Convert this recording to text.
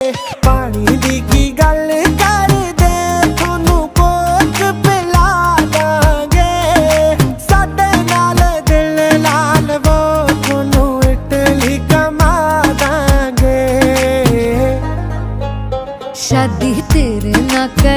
पानी दी की गल कर दे थोनू कोच पिला दांगे साडे नाल दिल लाल वो थोनू इटली कमा दांगे। शादी तेरे ना कर